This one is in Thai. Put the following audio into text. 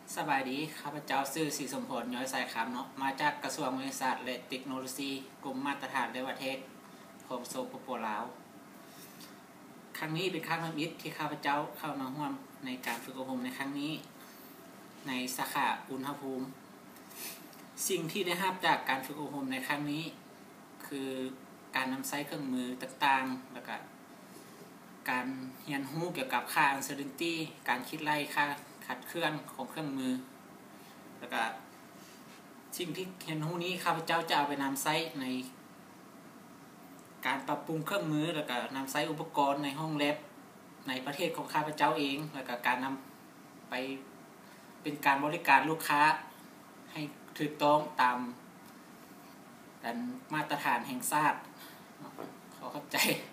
สบายดีข้าพเจ้าชื่อศรีสมพลย้อยสายคำเนาะมาจากกระทรวงวิทยาศาสตร์และเทคโนโลยีกรมมาตรฐานและประเทศของสปป.ลาวครั้งนี้เป็นครั้งที่1ที่ข้าพเจ้าเข้ามาร่วมในการฝึกอบรมในครั้งนี้ในสาขาอุณหภูมิสิ่งที่ได้รับจากการฝึกอบรมในครั้งนี้คือการนำใช้เครื่องมือต่างๆแล้วก็การเรียนรู้เกี่ยวกับค่า uncertainty การคิดไล่ค่าขัดเคลื่อนของเครื่องมือแล้วก็สิ่งที่เรียนรู้นี้ข้าพเจ้าจะเอาไปนำใช้ในการปรับปรุงเครื่องมือแล้วก็นำใช้อุปกรณ์ในห้องแลบในประเทศของข้าพเจ้าเองแล้วก็การนำไปเป็นการบริการลูกค้าให้ถูกต้องตามมาตรฐานแห่งชาติขอเข้าใจ